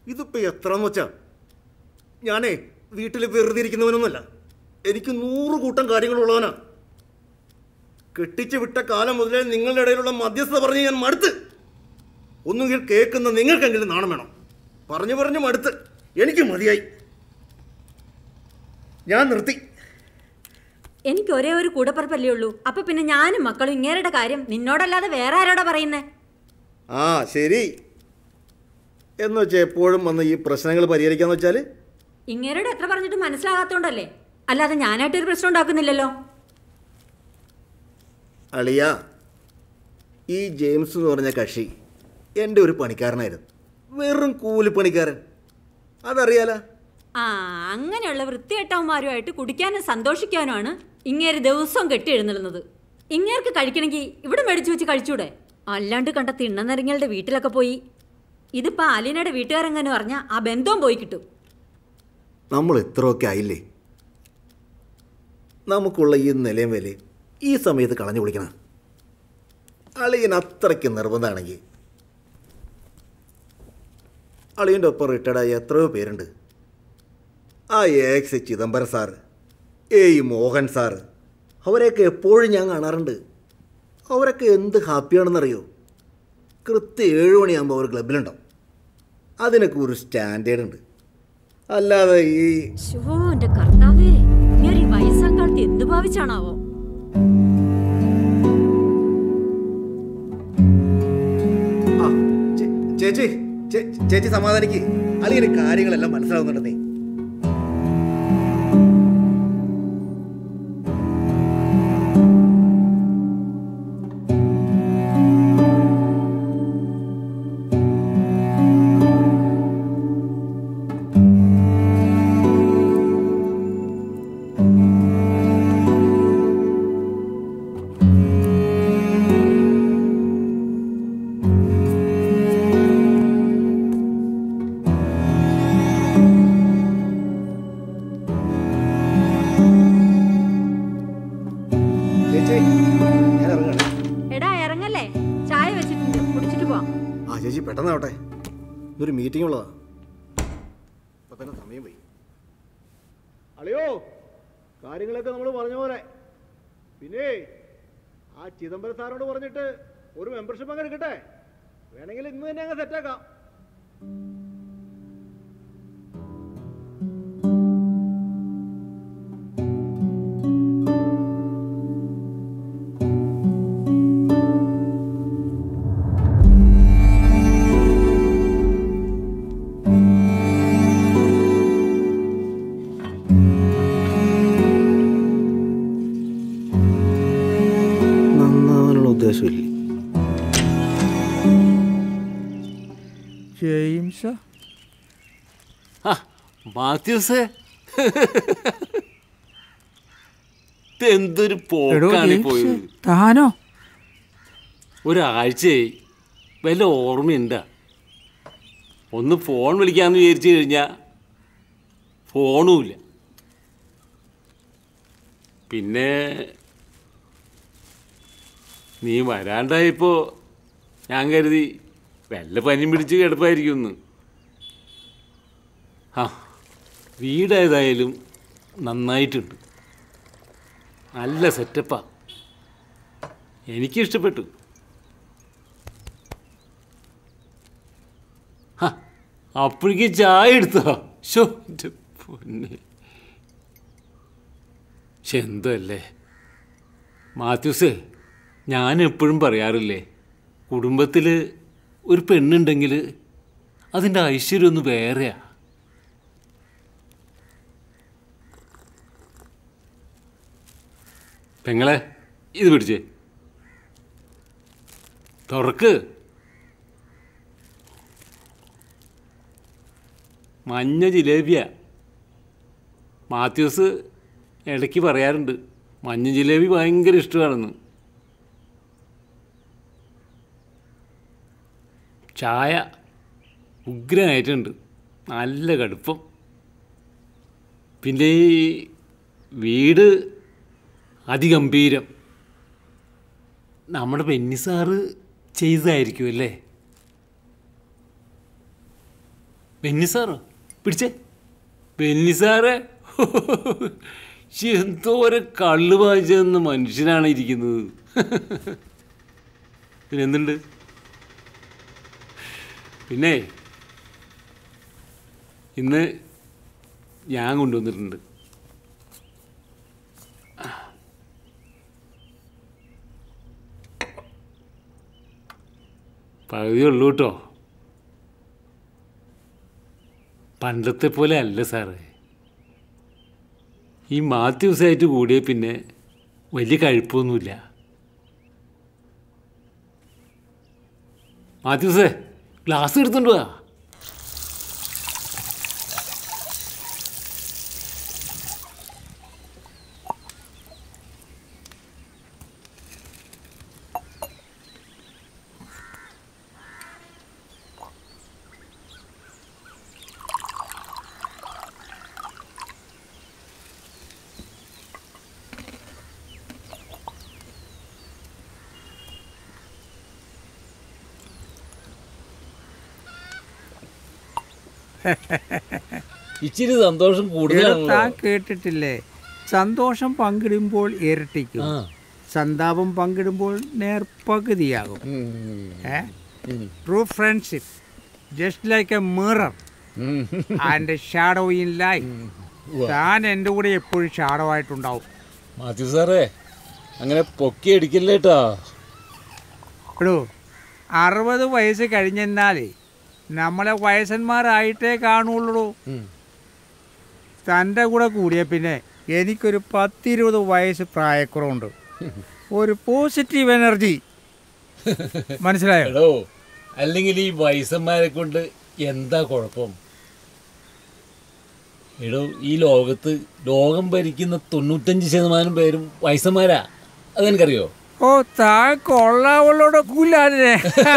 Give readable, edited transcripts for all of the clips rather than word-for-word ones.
ഇതിപ്പോൾ എത്രയെന്ന് വെച്ചാൽ ഞാനേ വീട്ടിൽ വെറുതെ ഇരിക്കുന്നവനൊന്നുമല്ല. എനിക്ക് 100 കൂട്ടം കാര്യങ്ങളുള്ളവനാ. കെട്ടിച്ച് വിട്ട കാലം മുതലേ നിങ്ങളുടെ ഇടയിലുള്ള മധ്യസ്ഥത പറഞ്ഞ് ഞാൻ മടുത്ത്. ഒന്നുകിൽ കേൾക്കുന്ന നിങ്ങൾക്കെങ്കിലും നാണം വേണം. പറഞ്ഞു മടുത്ത്. എനിക്ക് മതിയായി. ഞാൻ നിർത്തി. എനിക്ക് ഒരേ ഒരു കൂടപ്പറപ്പല്ലേ ഉള്ളൂ. അപ്പൊ പിന്നെ ഞാനും മക്കളും ഇങ്ങേരുടെ കാര്യം നിന്നോടല്ലാതെ വേറെ ആരോടാ പറയുന്നേ? ആ ശരി എന്ന് വെച്ചാൽ എപ്പോഴും വന്ന് ഈ പ്രശ്നങ്ങൾ പരിഹരിക്കാന്ന് വെച്ചാൽ ഇങ്ങേരോട് എത്ര പറഞ്ഞിട്ട് മനസ്സിലാകാത്തോണ്ടല്ലേ, അല്ലാതെ ഞാനായിട്ടൊരു പ്രശ്നം ഉണ്ടാക്കുന്നില്ലല്ലോ. അളിയ, ഈ ജെയിംസ് എന്ന് പറഞ്ഞ കക്ഷി എൻ്റെ ഒരു പണിക്കാരനായിരുന്നു. വെറും കൂലിപ്പണിക്കാരൻ. അതറിയാലോ. ആ, അങ്ങനെയുള്ള വൃത്തികെട്ടവന്മാരുമായിട്ട് കുടിക്കാനും സന്തോഷിക്കാനുമാണ് ഇങ്ങേര് ദിവസവും കെട്ടി എഴുന്നള്ളുന്നത്. ഇങ്ങേർക്ക് കഴിക്കണമെങ്കിൽ ഇവിടെ മേടിച്ചു വെച്ച് കഴിച്ചൂടെ? അല്ലാണ്ട് കണ്ട തിണ്ണനിറങ്ങളുടെ വീട്ടിലൊക്കെ പോയി. ഇതിപ്പോ അലീനയുടെ വീട്ടുകാരെങ്ങനെ പറഞ്ഞാൽ ആ ബന്ധവും പോയി കിട്ടും. നമ്മൾ എത്രയൊക്കെ ആയില്ലേ. നമുക്കുള്ള ഈ നിലയും വിലയും ഈ സമയത്ത് കളഞ്ഞു കുളിക്കണം. അളിയൻ അത്രയ്ക്ക് നിർബന്ധമാണെങ്കിൽ അളിയൻ്റെ ഒപ്പം റിട്ടയർഡായ എത്രയോ പേരുണ്ട്. ആ ex Chidambaram sir, Mohan sir, അവരെയൊക്കെ എപ്പോഴും ഞാൻ കാണാറുണ്ട്. അവരൊക്കെ എന്ത് ഹാപ്പിയാണെന്നറിയോ? കൃത്യം 7 മണിയാകുമ്പോൾ അവർ ക്ലബിലുണ്ടാവും. അതിനൊക്കെ ഒരു സ്റ്റാൻഡേർഡ് ഉണ്ട്. അല്ലാതെ ഈ എൻ്റെ കർത്താവേ, ഈ വയസ്സാക്കാലത്ത് എന്ത് ഭാവിച്ചാണാവോ? ചേച്ചി സമാധാനിക്ക്. അല്ലെങ്കിൽ കാര്യങ്ങളെല്ലാം മനസ്സിലാവുന്നുണ്ടെന്നേ. എടാ ഇറങ്ങല്ലേ, ചായ വെച്ചിട്ടുണ്ട്, കുടിച്ചിട്ട് പോവാം. ആ ചേച്ചി പെട്ടെന്നാവട്ടെ, ഇതൊരു മീറ്റിംഗ് ഉള്ളതാ. ഇപ്പൊ തന്നെ സമയം പോയി. അളിയോ, കാര്യങ്ങളൊക്കെ നമ്മൾ പറഞ്ഞ പോലെ. പിന്നെ ആ ചിദംബരം സാറോട് പറഞ്ഞിട്ട് ഒരു മെമ്പർഷിപ്പ് അങ്ങ് എടുക്കട്ടെ. വേണമെങ്കിൽ ഇന്ന് തന്നെ അങ്ങ് സെറ്റാക്കാം. ജെയിംസ് മാത്യൂസേ, എന്തൊരു പോക്കാണ് പോയത്. താനോ? ഒരാഴ്ചയായി. വല്ല ഓർമ്മയുണ്ടാ? ഒന്ന് ഫോൺ വിളിക്കാമെന്ന് വിചാരിച്ചു കഴിഞ്ഞാൽ ഫോണുമില്ല. പിന്നെ നീ വരാണ്ടായപ്പോൾ ഞാൻ കരുതി വല്ല പനിയും പിടിച്ച് കിടപ്പായിരിക്കുമെന്ന്. ആ, വീടേതായാലും നന്നായിട്ടുണ്ട്. നല്ല സെറ്റപ്പാ. എനിക്കിഷ്ടപ്പെട്ടു. ആ, അപ്പോഴേക്ക് ചായ എടുത്തോ? ഷോ എൻ്റെ പൊന്നെ. പക്ഷെ എന്തല്ലേ മാത്യൂസേ, ഞാൻ എപ്പോഴും പറയാറില്ലേ, കുടുംബത്തിൽ ഒരു പെണ്ണുണ്ടെങ്കിൽ അതിൻ്റെ ഐശ്വര്യം ഒന്ന് വേറെയാ. പെങ്ങളെ, ഇത് പിടിച്ചേ, തുറക്ക്. മഞ്ഞ ജിലേബിയാ. മാത്യൂസ് ഇടയ്ക്ക് പറയാറുണ്ട് മഞ്ഞ ജിലേബി ഭയങ്കര ഇഷ്ടമാണെന്ന്. ചായ ഉഗ്രനായിട്ടുണ്ട്, നല്ല കടുപ്പം. പിന്നെ ഈ വീട് അതിഗംഭീരം. നമ്മുടെ ബെന്നി സാറ് ചെയ്തതായിരിക്കും അല്ലേ? ബെന്നി സാറോ? പിടിച്ചേ. ബെന്നി സാറേ, എന്തോരം കള്ള് വാങ്ങിച്ചെന്ന മനുഷ്യനാണ് ഇരിക്കുന്നത്. പിന്നെന്തുണ്ട്? പിന്നെ ഇന്ന് ഞാൻ കൊണ്ടുവന്നിട്ടുണ്ട്. പകുതിയുള്ളൂ കേട്ടോ. പണ്ടത്തെ പോലെ അല്ല സാറേ. ഈ മാത്യൂസായിട്ട് കൂടിയ പിന്നെ വലിയ കഴിപ്പൊന്നുമില്ല. മാത്യൂസേ, ഗ്ലാസ് എടുത്തോണ്ട് വാ. ഇച്ചിരി സന്തോഷം കൂടുതലാണ്. കേട്ടിട്ടില്ലേ? സന്തോഷം പങ്കിടുമ്പോൾ ഇരട്ടിക്കും, സന്താപം പങ്കിടുമ്പോൾ നേർപകുതിയാകും. True friendship just like a mirror and shadow in life. താൻ എൻ്റെ കൂടെ എപ്പോഴും ഷാഡോ ആയിട്ടുണ്ടാവും. മാത്യു സാറേ, അങ്ങനെ പൊക്കി അടിക്കില്ലേട്ടാ. എടോ, 60 വയസ്സ് കഴിഞ്ഞെന്നാലേ നമ്മളെ വയസ്സന്മാരായിട്ടേ കാണുള്ളൂ. തൻ്റെ കൂടെ കൂടിയ പിന്നെ എനിക്കൊരു 10-20 വയസ്സ് പ്രായക്കുറവുണ്ട്. ഒരു പോസിറ്റീവ് എനർജി, മനസ്സിലായോ? അല്ലെങ്കിൽ ഈ വയസ്സന്മാരെ കൊണ്ട് എന്താ കുഴപ്പം? എടോ, ഈ ലോകത്ത് ലോകം ഭരിക്കുന്ന 95% പേരും വയസ്സന്മാരാ. അതെനിക്കറിയോ? ഓ, താൻ കൊള്ളാവുള്ളോടെ കൂലാനെ.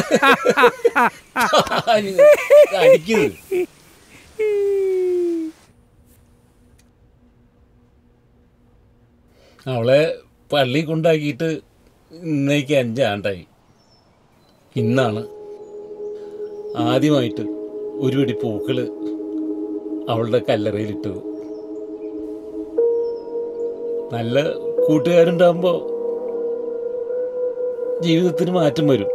അവളെ പള്ളി കൊണ്ടാക്കിയിട്ട് ഇന്നേക്ക് 5 ആണ്ടായി. ഇന്നാണ് ആദ്യമായിട്ട് ഒരു പിടി പൂക്കള് അവളുടെ കല്ലറയിലിട്ടത്. നല്ല കൂട്ടുകാരുണ്ടാകുമ്പോൾ ജീവിതത്തിന് മാറ്റം വരും.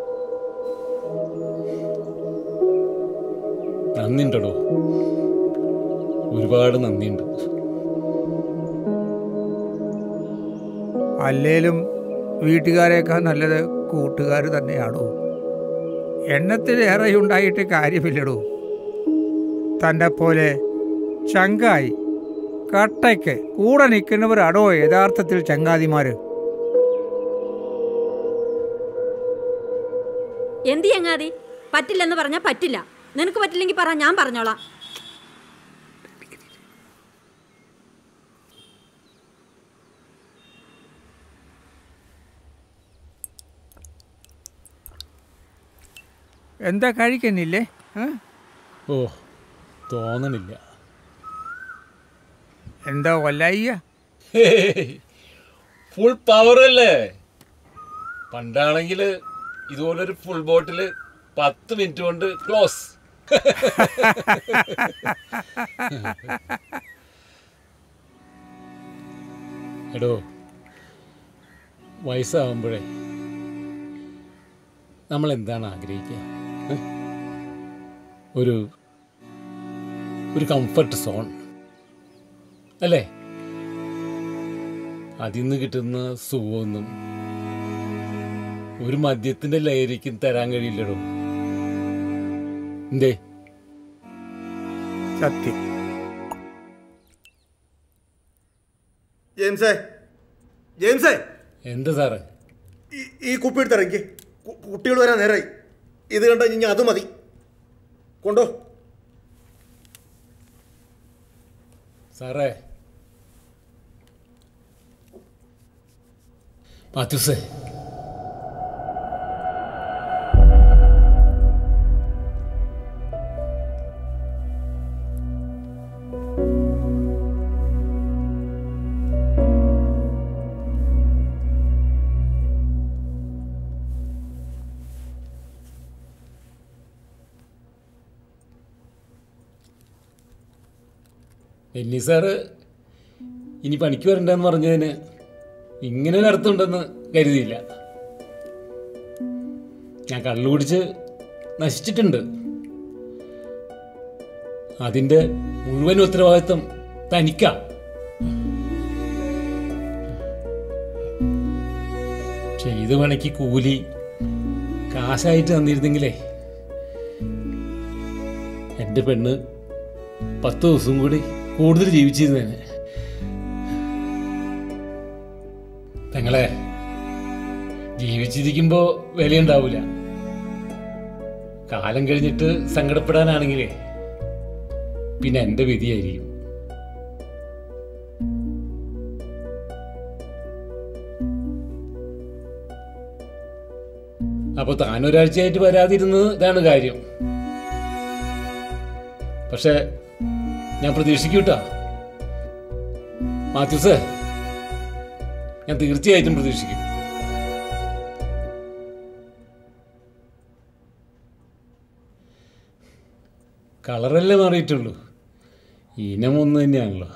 നന്ദിയുണ്ടോ? ഒരുപാട് നന്ദിയുണ്ട്. അല്ലേലും വീട്ടുകാരേക്കാൾ നല്ലത് കൂട്ടുകാർ തന്നെയാണോ? എണ്ണത്തിലേറെ ഉണ്ടായിട്ട് കാര്യമില്ലടോ. തൻ്റെ പോലെ ചങ്കായി കട്ടയ്ക്ക് കൂടെ നിൽക്കുന്നവരാണോ യഥാർത്ഥത്തിൽ ചങ്ങാതിമാർ? എന്ത് ചങ്ങാതി? പറ്റില്ലെന്ന് പറഞ്ഞാൽ പറ്റില്ല. നിനക്ക് പറ്റില്ലെങ്കിൽ പറ, ഞാൻ പറഞ്ഞോളാം. എന്താ കഴിക്കുന്നില്ലേ? ഓ, തോന്നണില്ല. എന്താ വല്ലായ്യ? ഫുൾ പവറല്ലേ. പണ്ടാണെങ്കിൽ ഇതുപോലൊരു ഫുൾ ബോട്ടിൽ 10 മിനിറ്റ് കൊണ്ട് ക്ലോസ്. എടോ, വയസ്സാവുമ്പോഴേ നമ്മൾ എന്താണ് ആഗ്രഹിക്കുക? ഒരു കംഫർട്ട് സോൺ അല്ലേ? അതിൽ നിന്ന് കിട്ടുന്ന സുഖമൊന്നും ഒരു മദ്യത്തിന്റെ ലഹരിക്കും തരാൻ കഴിയില്ലടോ. എന്തേ? സത്യം. ജെയിംസേ, എന്താ സാറേ? ഈ കുപ്പി എടുത്തിറങ്ങി. കുട്ടികൾ വരാൻ നേരായി. ഇത് കണ്ട ഇനി അത് മതി. കൊണ്ടോ സാറേ. മാത്യൂസേ, ബെന്നി സാറ് ഇനി പണിക്ക് വരണ്ടെന്ന് പറഞ്ഞതിന് ഇങ്ങനെ ഒരു അർത്ഥമുണ്ടെന്ന് കരുതിയില്ല. ഞാൻ കള്ളു കുടിച്ച് നശിച്ചിട്ടുണ്ട്. അതിൻ്റെ മുഴുവൻ ഉത്തരവാദിത്വം തനിക്കാ. ചെയ്ത പണിക്ക് കൂലി കാശായിട്ട് തന്നിരുന്നെങ്കിലേ എൻ്റെ പെണ്ണ് 10 ദിവസം കൂടി കൂടുതൽ ജീവിച്ചിരുന്നേനെ. പെങ്ങളെ, ജീവിച്ചിരിക്കുമ്പോൾ വിലയുണ്ടാവില്ല. കാലം കഴിഞ്ഞിട്ട് സങ്കടപ്പെടാനാണെങ്കിലേ പിന്നെ എൻ്റെ വിധിയായിരിക്കും. അപ്പോൾ താനൊരാഴ്ചയായിട്ട് വരാതിരുന്നത് ഇതാണ് കാര്യം. പക്ഷെ ഞാൻ പ്രതീക്ഷിക്കൂട്ടാ മാത്യൂസ്, ഞാൻ തീർച്ചയായിട്ടും പ്രതീക്ഷിക്കും. കളറല്ലേ മാറിയിട്ടുള്ളൂ, ഇനം ഒന്ന് തന്നെയാണല്ലോ.